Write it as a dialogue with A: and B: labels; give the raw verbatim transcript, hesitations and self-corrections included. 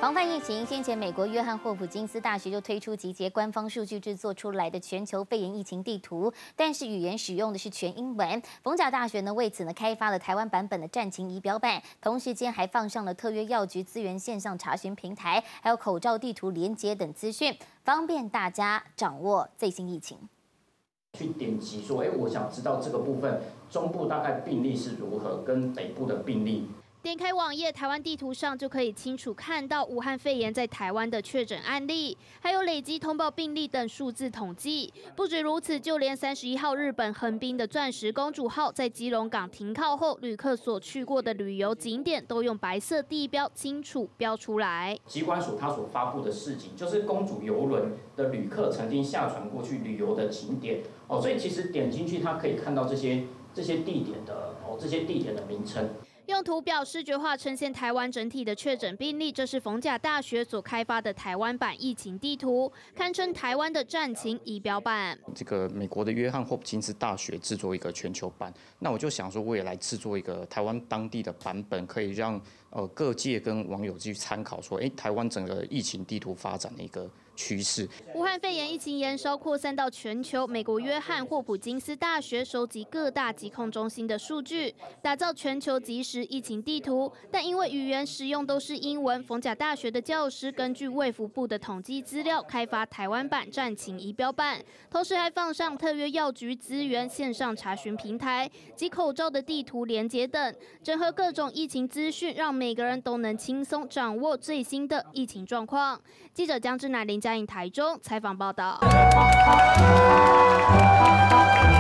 A: 防范疫情，先前美国约翰霍普金斯大学就推出集结官方数据制作出来的全球肺炎疫情地图，但是语言使用的是全英文。逢甲大学呢为此呢开发了台湾版本的战情仪表板，同时间还放上了特约药局资源线上查询平台，还有口罩地图连结等资讯，方便大家掌握最新疫情。
B: 去点击说，哎，我想知道这个部分中部大概病例是如何，跟北部的病例。
C: 点开网页，台湾地图上就可以清楚看到武汉肺炎在台湾的确诊案例，还有累积通报病例等数字统计。不止如此，就连三十一号日本横滨的钻石公主号在基隆港停靠后，旅客所去过的旅游景点都用白色地标清楚标出来。
B: 疾管署它所发布的示警，就是公主邮轮的旅客曾经下船过去旅游的景点哦，所以其实点进去，它可以看到这些这些地点的哦这些地点的名称。
C: 用图表视觉化呈现台湾整体的确诊病例，这是逢甲大学所开发的台湾版疫情地图，堪称台湾的战情仪表板。
D: 这个美国的约翰霍普金斯大学制作一个全球版，那我就想说，我也来制作一个台湾当地的版本，可以让呃各界跟网友去参考，说，哎，台湾整个疫情地图发展的一个趋势。
C: 武汉肺炎疫情延烧扩散到全球，美国约翰霍普金斯大学收集各大疾控中心的数据，打造全球即时疫情地图。但因为语言使用都是英文，逢甲大学的教师根据卫福部的统计资料，开发台湾版战情仪表板，同时还放上特约药局资源线上查询平台及口罩的地图连结等，整合各种疫情资讯，让每个人都能轻松掌握最新的疫情状况。记者江志乃、林嘉颖台中采访报道。